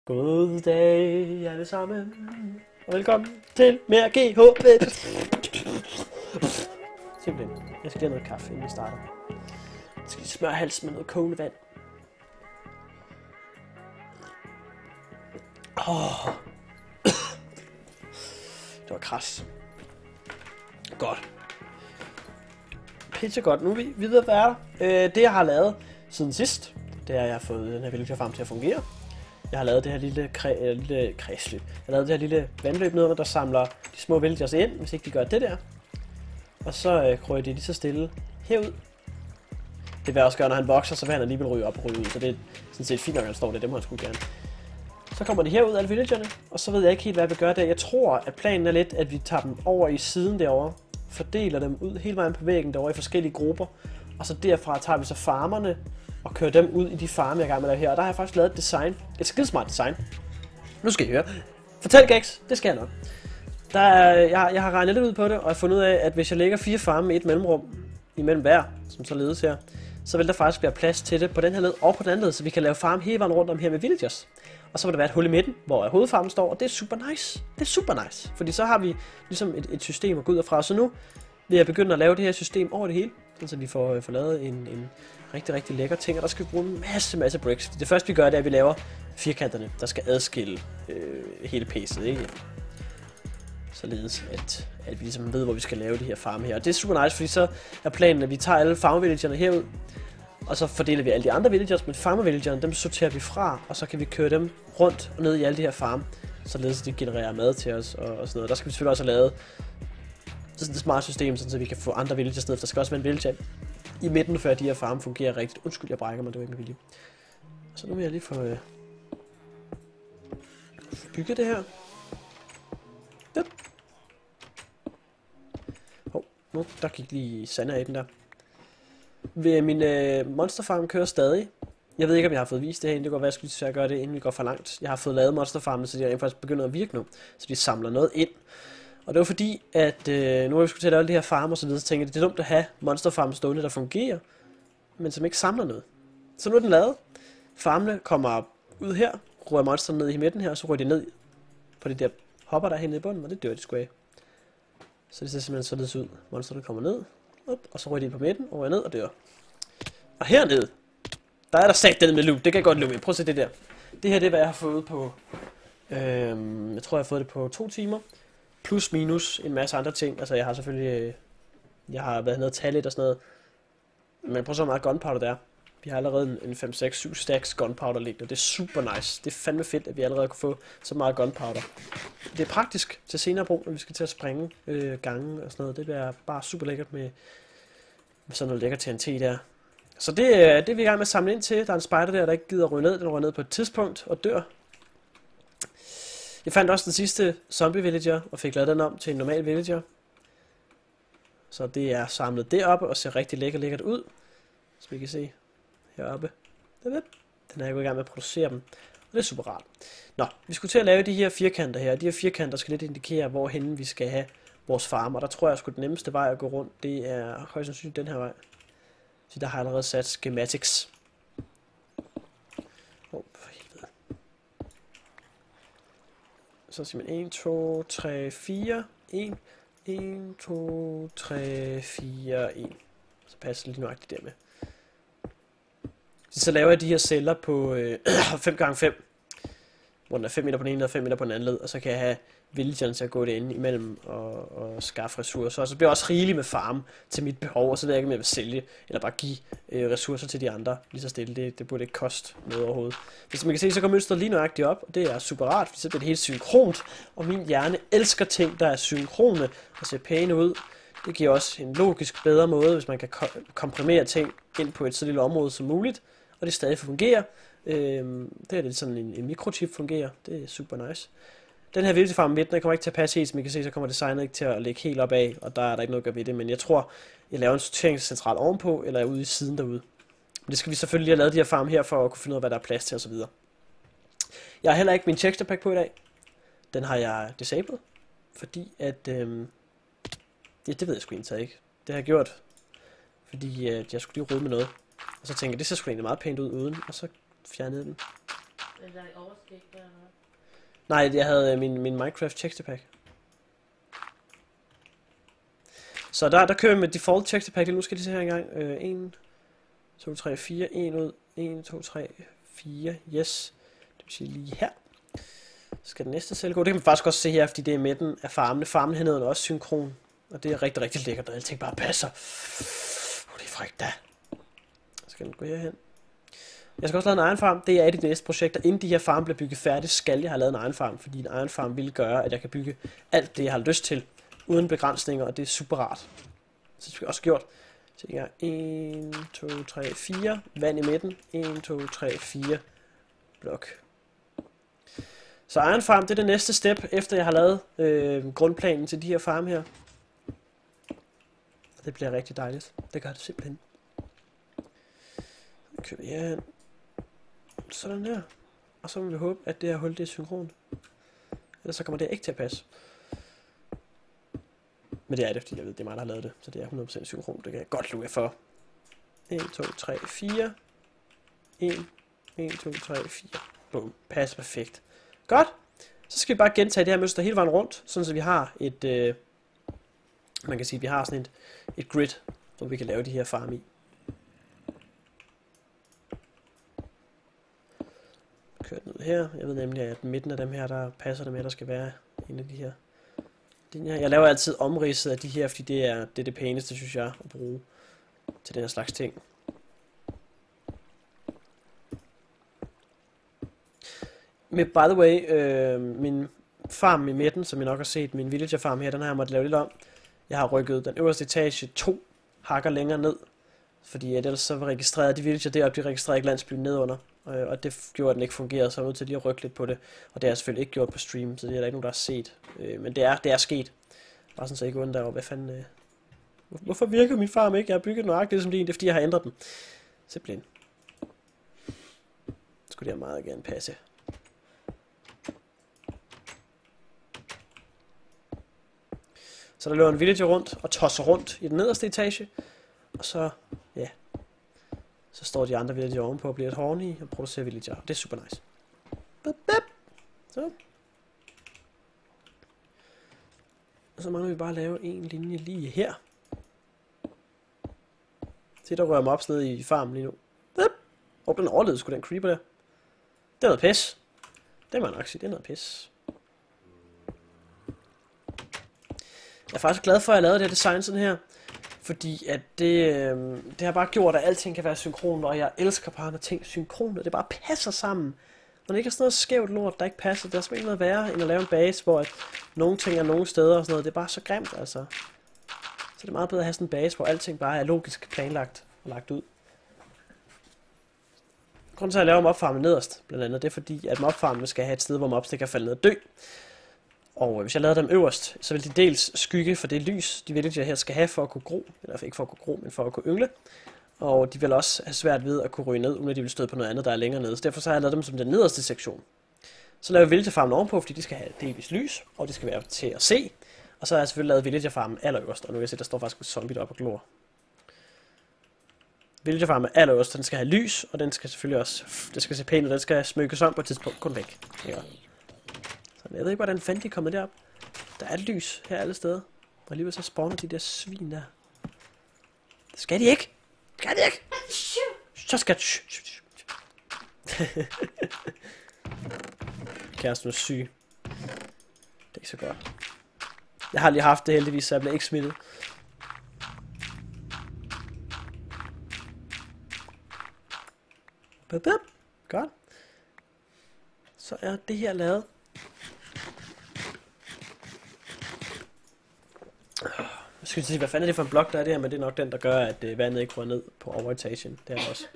God dag alle sammen, og velkommen til mere GHV. Simpelthen, jeg skal lige have noget kaffe, inden vi starter. Jeg skal lige smøre halsen med noget kogende vand. Det var kras. Godt. Pizza godt. Nu er vi videre hvad det jeg har lavet siden sidst, det er, at jeg har fået den her villager farm til at fungere. Jeg har lavet det her lille kredsløb. Jeg har lavet det her lille vandløb nedenunder, der samler de små villagers ind, hvis ikke de gør det der. Og så krøjer de lige så stille herud. Det vil også gøre, når han vokser, så vil han alligevel ryge op og ryge ud. Så det er sådan set fint nok, at han står der. Det må han sgu gerne. Så kommer de herud, alle villagerne. Og så ved jeg ikke helt, hvad jeg vil gøre der. Jeg tror, at planen er lidt, at vi tager dem over i siden derovre. Fordeler dem ud hele vejen på væggen derovre i forskellige grupper. Og så derfra tager vi så farmerne og kører dem ud i de farme, jeg er i gang med at lave her. Og der har jeg faktisk lavet et design. Et skidesmart design. Nu skal I høre. Fortæl Gags, det skal jeg nok. Jeg har regnet lidt ud på det, og jeg har fundet ud af, at hvis jeg lægger 4 farme med et mellemrum imellem hver, som så ledes her, så vil der faktisk være plads til det på den her led og på den anden led, så vi kan lave farme hele vejen rundt om her med villagers. Og så vil der være et hul i midten, hvor hovedfarmen står, og det er super nice. Det er super nice, fordi så har vi ligesom et system at gå ud og fra. Så nu vil jeg begynde at lave det her system over det hele, så vi får lavet en rigtig lækker ting, og der skal vi bruge en masse bricks. Det første vi gør, det er, at vi laver firkanterne, der skal adskille hele pacet, ikke? Således at vi ligesom ved, hvor vi skal lave de her farme her. Og det er super nice, fordi så er planen, at vi tager alle farmevillagerne herud, og så fordeler vi alle de andre villagers, men farmevillagerne, dem sorterer vi fra, og så kan vi køre dem rundt og ned i alle de her farme, således at de genererer mad til os og sådan noget. Der skal vi selvfølgelig også have lavet sådan et smart system, så vi kan få andre villagers ned. Der skal også være en villager i midten, før de her farme fungerer rigtigt. Undskyld, jeg brækker mig, det var ikke med vilje. Så nu vil jeg lige få bygget det her. Yep. Nu, der gik lige sande af den der. Min monsterfarm kører stadig. Jeg ved ikke, om jeg har fået vist det her, det går være, jeg skulle at gøre det, inden vi går for langt. Jeg har fået lavet monsterfarmen, så de er faktisk begyndt at virke nu. Så de samler noget ind. Og det var fordi, at nu har vi skulle til at lave alle de her farmer og så videre, så tænkte jeg, det er dumt at have monsterfarmen stående, der fungerer, men som ikke samler noget. Så nu er den lavet. Farmene kommer ud her, rører monsterne ned i midten her, og så rører de ned på de der hopper, der er henne i bunden, og det dør de sgu af. Så det ser simpelthen således ud. Monsterne kommer ned, op, og så rører de på midten, og rører ned og dør. Og hernede, der er der sat den med loot. Det kan jeg godt løbe. Prøv at se det der. Det her, det er, hvad jeg har fået på, jeg tror, jeg har fået det på 2 timer. Plus minus en masse andre ting. Altså jeg har selvfølgelig, jeg har været nede og tage lidt og sådan noget. Men prøv så meget gunpowder der. Vi har allerede en 5, 6, 7 stacks gunpowder liggende. Det er super nice. Det er fandme fedt, at vi allerede kunne få så meget gunpowder. Det er praktisk til senere brug, når vi skal til at springe gange og sådan noget. Det bliver bare super lækkert med sådan noget lækker TNT der. Så det er vi i gang med at samle ind til. Der er en spider der ikke gider at ryge ned. Den ryger ned på et tidspunkt og dør. Jeg fandt også den sidste zombie villager og fik lavet den om til en normal villager. Så det er samlet deroppe og ser rigtig lækkert ud. Så vi kan se heroppe. Den er jeg gået i gang med at producere dem. Og det er super rart. Nå, vi skulle til at lave de her firkanter her. De her firkanter skal lidt indikere, hvorhen vi skal have vores farm. Og der tror jeg sgu den nemmeste vej at gå rundt, det er højst sandsynligt den her vej. Så der har jeg allerede sat schematics. Så siger man 1, 2, 3, 4, 1, 1, 2, 3, 4, 1. Så passer det lige nøjagtigt der med. Så laver jeg de her celler på 5x5. Hvor den er 5 meter på den ene og 5 meter på den anden led. Og så kan jeg have villagerne til at gå derinde imellem og skaffe ressourcer. Og så bliver jeg også rigeligt med farm til mit behov. Og så ved jeg ikke, om jeg vil sælge eller bare give ressourcer til de andre lige så stille. Det burde ikke koste noget overhovedet. Hvis man kan se, så går mønstret lige nøjagtigt op. Og det er super rart, fordi så bliver det helt synkront. Og min hjerne elsker ting, der er synkrone og ser pæne ud. Det giver også en logisk bedre måde, hvis man kan komprimere ting ind på et så lille område som muligt. Og det stadig fungerer. Det er lidt sådan en mikrochip fungerer. Det er super nice. Den her villager farm midten, der kommer ikke til at passe helt, som I kan se, så kommer designet ikke til at lægge helt op af, og der er der ikke noget at gøre ved det, men jeg tror, jeg laver en sorteringscentral ovenpå, eller ude i siden derude. Men det skal vi selvfølgelig lige have lavet de her farm her, for at kunne finde ud af, hvad der er plads til osv. Jeg har heller ikke min texture pack på i dag. Den har jeg disabled, fordi at, det ved jeg sgu egentlig ikke. Det har jeg gjort, fordi jeg skulle lige rode med noget. Og så tænkte jeg, det ser sgu egentlig meget pænt ud uden, og så fjernede den. Eller i overskæg der, eller hvad? Nej, jeg havde min Minecraft texture pack. Så der kører vi med default texture pack. Nu skal de se her engang. 1, 2, 3, 4. 1 ud. 1, 2, 3, 4. Yes. Det vil sige lige her. Så skal den næste celle gå. Det kan man faktisk også se her, fordi det er midten af farmene. Farmen hernede er også synkron. Og det er rigtig, rigtig lækkert, når alting bare passer. Det er frækt da. Så skal den gå herhen. Jeg skal også lave en iron farm. Det er et af de næste projekter. Inden de her farme bliver bygget færdigt, skal jeg have lavet en iron farm. Fordi en iron farm vil gøre, at jeg kan bygge alt det, jeg har lyst til. Uden begrænsninger, og det er super rart. Så det skal jeg også gjort. Så jeg 1, 2, 3, 4. Vand i midten. 1, 2, 3, 4. Blok. Så iron farm, det er det næste step, efter jeg har lavet grundplanen til de her farme her. Og det bliver rigtig dejligt. Det gør det simpelthen. Så køber jeg herhen. Sådan der. Og så må vi håbe, at det her hul det er synkron. Ellers så kommer det ikke til at passe. Men det er det, fordi jeg ved, det er mig, der har lavet det. Så det er 100% synkron. Det kan jeg godt lukke for. 1, 2, 3, 4. 1, 2, 3, 4. Boom. Passer perfekt. Godt. Så skal vi bare gentage det her mønster hele vejen rundt. Sådan så vi har et... man kan sige, at vi har sådan et grid, hvor vi kan lave de her farm i. Kørt ned her. Jeg ved nemlig, at midten af dem her, der passer det med, at der skal være en af de her. Jeg laver altid omridset af de her, fordi det er det pæneste, synes jeg, at bruge til den her slags ting. Med, by the way, min farm i midten, som I nok har set, min villager farm her, den har jeg måttet lave lidt om. Jeg har rykket den øverste etage 2 hakker længere ned, fordi ellers så var registreret de villager deroppe, de registrerede ikke landsbyen nedunder. Og det gjorde, at den ikke fungerede, så jeg var nødt til lige at rykke lidt på det. Og det har jeg selvfølgelig ikke gjort på stream, så det er der ikke nogen, der har set. Men det er sket. Bare sådan, så jeg ikke undrer over, hvad fanden... Hvorfor virker min farm ikke? Jeg har bygget nøjagtigt ligesom din, det er fordi, jeg har ændret den. Simpelthen. Skulle det her meget gerne passe. Så der løber en villager rundt og tosser rundt i den nederste etage. Og så, ja... Så står de andre villager ovenpå og bliver et horny og producerer villager. Det er super nice. Så. Og så mangler vi bare at lave en linje lige her. Se, der rører mig op ned i farmen lige nu. Den overlevede sgu den creeper der. Det er noget pis. Det må jeg nok sige, det er noget pis. Jeg er faktisk glad for, at jeg lavede det her design sådan her. Fordi at det har bare gjort, at alting kan være synkron, og jeg elsker bare, når ting er synkron, og det bare passer sammen. Når det ikke er sådan noget skævt lort, der ikke passer, det er simpelthen noget værre, end at lave en base, hvor at nogle ting er nogle steder og sådan noget. Det er bare så grimt, altså. Så det er meget bedre at have sådan en base, hvor alting bare er logisk planlagt og lagt ud. Grunden til at lave mobfarmen nederst, blandt andet, det er fordi, at mobfarmen skal have et sted, hvor mobs kan falde ned og dø. Og hvis jeg lader dem øverst, så vil de dels skygge for det lys, de villager her skal have for at kunne gro. Eller ikke for at kunne gro, men for at kunne yngle. Og de vil også have svært ved at kunne ryge ned, uden at de vil støde på noget andet, der er længere nede. Så derfor så har jeg lavet dem som den nederste sektion. Så laver jeg villagerfarmen ovenpå, fordi de skal have delvis lys, og det skal være til at se. Og så har jeg selvfølgelig lavet villagerfarmen allerøverst, og nu kan jeg se, der står faktisk en zombie deroppe og glor. Villagerfarmen er allerøverst, den skal have lys, og den skal selvfølgelig også, det skal se pænt ud, den skal smykkes om på et tidspunkt, kun væk. Ja. Så jeg ved ikke, hvordan fanden de er kommet derop. Der er et lys her alle steder, og alligevel så spawner de der svin der. Det skal de ikke! Skal de ikke! Så skal de... Kæresten er syg. Det er ikke så godt. Jeg har lige haft det heldigvis, så jeg blev ikke smittet. Godt. Så er det her lavet. Jeg skal sige, hvad fanden er det for en blok, der er det her, men det er nok den, der gør, at vandet ikke går ned på overetagen. Det er det også.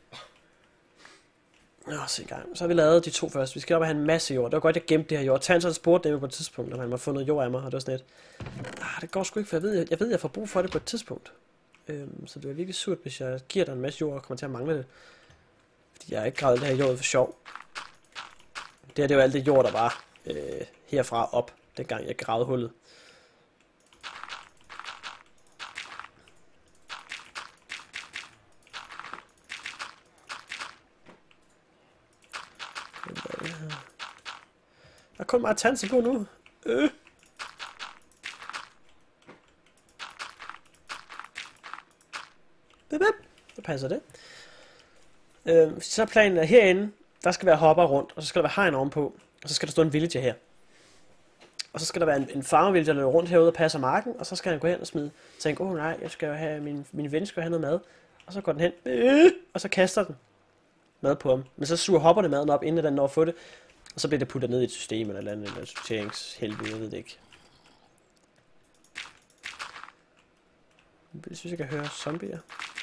Så i gang. Så har vi lavet de to først. Vi skal op og have en masse jord. Det var godt, jeg gemte det her jord. Tansen spurgte dem på et tidspunkt, om han må få noget jord af mig, og det var sådan lidt. Det går sgu ikke, for jeg ved, jeg får brug for det på et tidspunkt. Så det er virkelig surt, hvis jeg giver dig en masse jord og kommer til at mangle det. Fordi jeg har ikke gravet det her jord for sjov. Det her, det var alt det jord, der var herfra op, dengang jeg gravede hullet. Der er kun meget tanse på nu. Så passer det. Så er planen er herinde, der skal være hopper rundt, og så skal der være hegn ovenpå, og så skal der stå en villager her. Og så skal der være en farmer villager, der løber rundt herude og passer marken, og så skal han gå hen og tænke, nej, jeg skal jo have, min ven skal have noget mad. Og så går den hen, og så kaster den mad på ham. Men så suger hopperne maden op, inden den når at få det, og så bliver det puttet ned i et system eller andet, eller sorteringshelvede, jeg ved det ikke. Jeg synes, jeg kan høre zombier.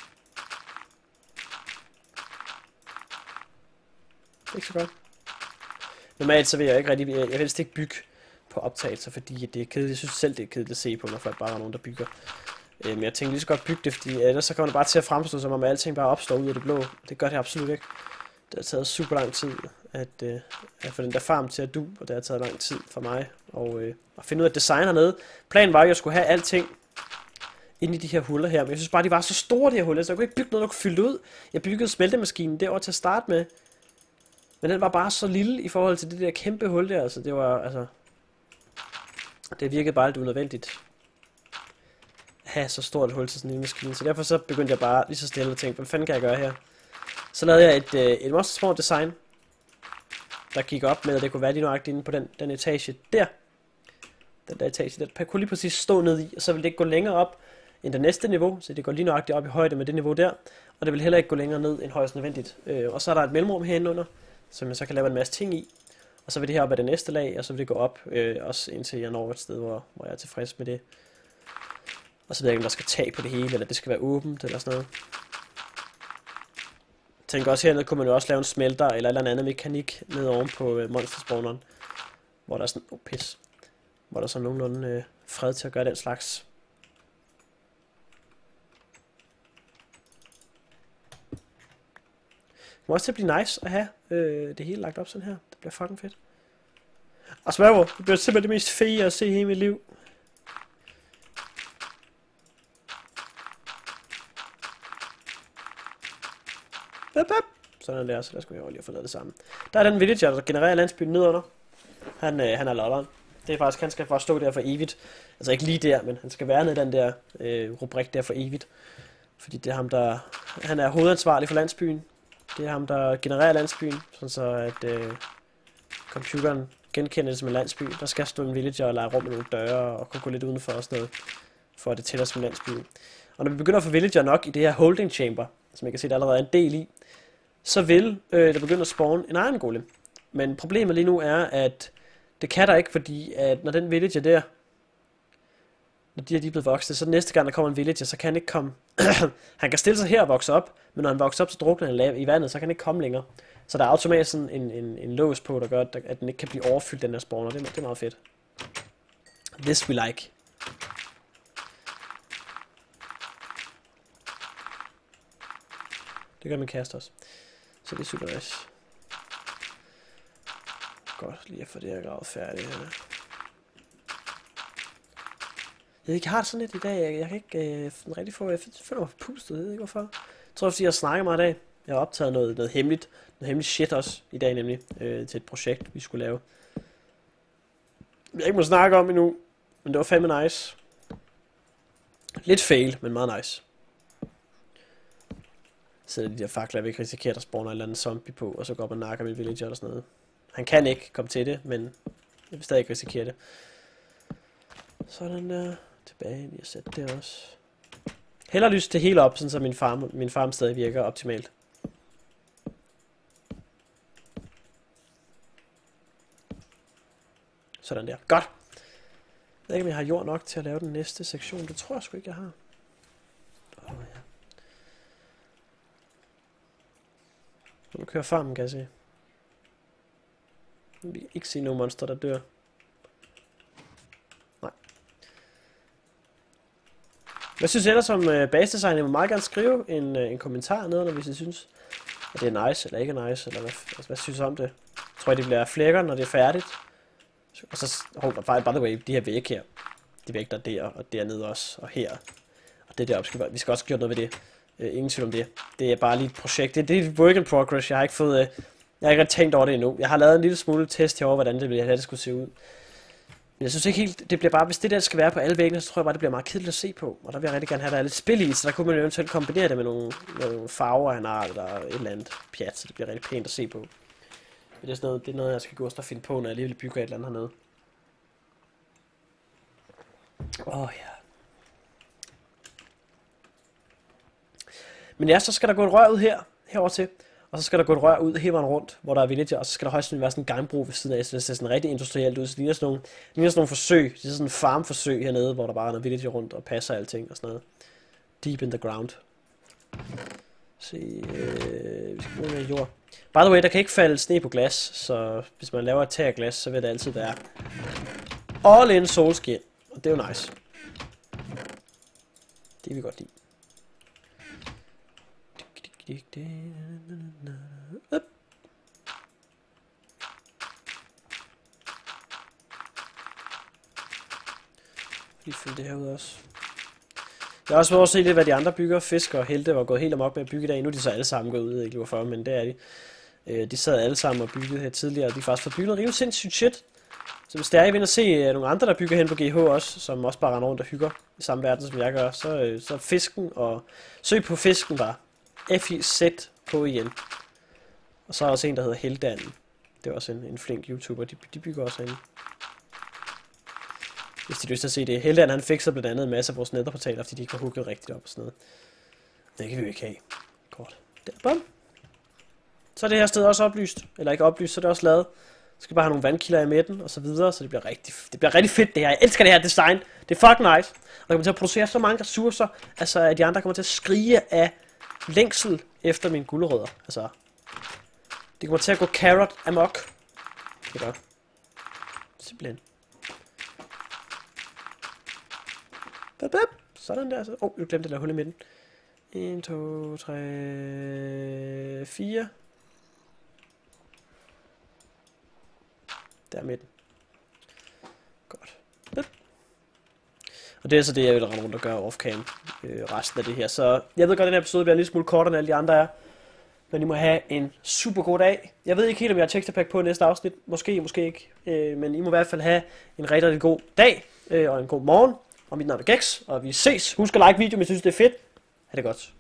Det er ikke så godt. Normalt så vil jeg ikke rigtig, jeg vil helst ikke bygge på optagelser, fordi det er kedeligt. Jeg synes selv, det er kedeligt at se på, når folk bare er nogen, der bygger. Men jeg tænker lige så godt bygge det, fordi ellers så kommer det bare til at fremstå, som om alting bare opstår ud af det blå. Det gør det absolut ikke. Det har taget super lang tid at få den der farm til at du, og det har taget lang tid for mig at finde ud af design hernede. Planen var jo, at jeg skulle have alting inde i de her huller her, men jeg synes bare, de var så store, de her huller, så jeg kunne ikke bygge noget, der kunne fylde ud. Jeg byggede smeltemaskinen derovre til at starte med, men den var bare så lille i forhold til det der kæmpe hul der, altså det var, altså, det virkede bare lidt unødvendigt at have så stort et hul til sådan en lille maskine, så derfor så begyndte jeg bare lige så stille at tænke, hvad fanden kan jeg gøre her? Så lavede jeg et Monster Spawn design, der gik op med, at det kunne være lige nøjagtigt inde på den etage der. Den der etage der kunne lige præcis stå ned i, og så ville det ikke gå længere op end det næste niveau, så det går lige nøjagtigt op i højde med det niveau der, og det vil heller ikke gå længere ned end højst nødvendigt. Og så er der et mellemrum herinde under, som jeg så kan lave en masse ting i, og så vil det her op af det næste lag, og så vil det gå op, også indtil jeg når et sted, hvor jeg er tilfreds med det. Og så ved jeg ikke, om der skal tag på det hele, eller det skal være åbent, eller sådan noget. Jeg tænker også hernede, kunne man jo også lave en smelter, eller andet mekanik ned oven på monsterspawneren, hvor der er sådan, pis, hvor der er sådan nogenlunde fred til at gøre den slags. Det må også til at blive nice at have det hele lagt op sådan her. Det bliver fucking fedt. Og Svæver, det bliver simpelthen det mest fede at se i hele mit liv. Sådan der, så der skulle jeg jo lige have fået lavet det sammen. Der er den villager, der genererer landsbyen nedunder. Han er lodderen. Det er faktisk, han skal bare stå der for evigt. Altså ikke lige der, men han skal være nede i den der rubrik der for evigt. Fordi det er ham, han er hovedansvarlig for landsbyen. Det er ham, der genererer landsbyen, sådan så at computeren genkender det som en landsby. Der skal stå en villager og lege rum med nogle døre og kunne gå lidt udenfor og sådan noget, for at det tæller som en landsby. Og når vi begynder at få villager nok i det her holding chamber, som jeg kan se, der allerede er en del i, så vil der begynde at spawne en iron golem. Men problemet lige nu er, at det kan der ikke, fordi at når den villager der, når de er blevet voksne, så næste gang der kommer en villager, så kan han ikke komme. Han kan stille sig her og vokse op, men når han vokser op, så drukner han i vandet, så kan han ikke komme længere. Så der er automatisk sådan en lås på, der gør, at den ikke kan blive overfyldt, den der spawner. Det er meget fedt. This we like. Det gør min kæreste også. Så det er super nice. Godt lige at få det her gravet færdigt her. Jeg har det sådan lidt i dag, jeg kan ikke rigtig få, jeg føler mig pustet, jeg ved ikke hvorfor. Jeg tror fordi jeg snakker meget i dag. Jeg har optaget noget hemmeligt shit også i dag nemlig, til et projekt vi skulle lave. Jeg ikke må snakke om endnu, men det var fandme nice. Lidt fail, men meget nice. Så de der fakler, jeg vil ikke risikere, der spawner en eller anden zombie på, og så går op og nakker mit villager eller sådan noget. Han kan ikke komme til det, men jeg vil stadig ikke risikere det. Sådan der. Tilbage lige at sætte det også. Heller lyst det hele op, sådan så min farm stadig virker optimalt. Sådan der. Godt. Jeg ved ikke, om jeg har jord nok til at lave den næste sektion. Det tror jeg sgu ikke, jeg har. Ja. Nu kører farmen, kan jeg se. Vi kan ikke se nogen monster, der dør. Nej. Hvad synes I ellers om basedesign? Jeg må meget gerne skrive en kommentar nede, hvis I synes, at det er nice eller ikke er nice. Eller hvad synes I om det? Jeg tror, det bliver flækker, når det er færdigt. Og så, by the way, de her vægge her. De vægge, der er der, og dernede også, og her. Og det deroppe, vi skal også gøre noget ved det. Ingen tvivl om det. Det er bare lige et projekt. Det er et work in progress. Jeg har ikke fået Jeg har ikke rigtig tænkt over det endnu. Jeg har lavet en lille smule test herovre, hvordan det skulle se ud. Men jeg synes ikke helt, det bliver bare, hvis det der skal være på alle væggene, så tror jeg bare, det bliver meget kedeligt at se på. Og der vil jeg rigtig gerne have, der er lidt spil i, så der kunne man eventuelt kombinere det med nogle farver, han har, eller et eller andet pjat, så det bliver rigtig pænt at se på. Men det er sådan noget, det er noget, jeg skal gå og finde på, når jeg alligevel bygger et eller andet hernede. Ja. Men ja, så skal der gå et rør ud herover til. Og så skal der gå et rør ud hele vejen rundt, hvor der er villager, og så skal der højst være sådan en gangbro ved siden af, så det ser sådan rigtig industrielt ud. Så det ligner sådan nogle forsøg, det er sådan en farmforsøg hernede, hvor der bare er noget villager rundt og passer alting og sådan noget. Deep in the ground. Se, vi skal bruge mere jord. By the way, der kan ikke falde sne på glas, så hvis man laver et tag af glas, så vil det altid være all in solskin, og det er jo nice. Det vil vi godt lide. Up. Lige fylde det her ud også. Jeg har også været at se lidt, hvad de andre bygger. Fisker og helte var gået helt amok med at bygge i dag. Nu er de så alle sammen gået ud, ikke hvorfor, men det er de. De sad alle sammen og byggede her tidligere, og de faktisk fået bygget noget rimelig sindssygt shit. Så hvis der er, I vil at se nogle andre, der bygger hen på GH også, som også bare render rundt og hygger i samme verden, som jeg gør, så fisken og søg på fisken bare. FIZ-HIN. Og så er der også en, der hedder Heldanden. Det er også en flink YouTuber, de bygger også herinde. Hvis de har lyst til at se det. Heldanden, han fikser blandt andet en masse af vores netherportaler, fordi de ikke har hooket rigtigt op og sådan noget. Det kan vi jo ikke have. Godt. Der, bum. Så er det her sted også oplyst. Eller ikke oplyst, så er det også lavet. Så skal bare have nogle vandkilder i midten, og så videre, så det bliver rigtig fedt det her. Jeg elsker det her design. Det er fucking nice. Og jeg kommer til at producere så mange ressourcer, altså at de andre kommer til at skrige af længsel efter mine gulerødder. Altså, det kommer til at gå carrot amok. Det gør. Simpelthen. Sådan der. Jeg glemte at lave hul i midten. 1, 2, 3, 4. Der midten. Godt. Og det er så det, jeg vil rende rundt og gøre off-cam resten af det her. Så jeg ved godt, at den her episode bliver en lille smule kortere end alle de andre er. Men I må have en super god dag. Jeg ved ikke helt, om jeg har teksterpack på næste afsnit. Måske ikke. Men I må i hvert fald have en rigtig god dag og en god morgen. Og mit navn er Gex, og vi ses. Husk at like videoen, hvis I synes det er fedt. Ha' det godt.